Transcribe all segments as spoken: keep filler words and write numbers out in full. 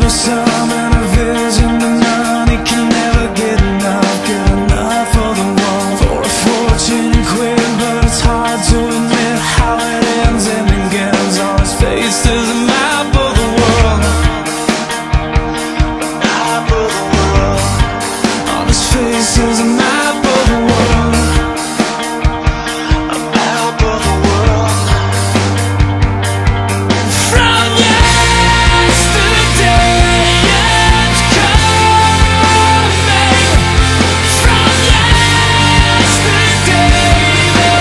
some and a vision, the money can never get enough. Get enough for the one, for a fortune and quick, but it's hard to admit how it ends and begins. On his face there's a map of the world, map of the world. On his face there's a map of the world, a map of the world. From yesterday it's coming, from yesterday the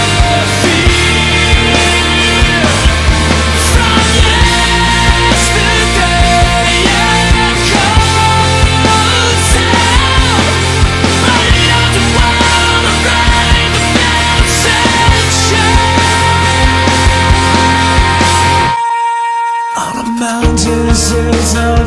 fear, from yesterday it comes out. Running out the world, I'm running the mountain. On a mountain sits no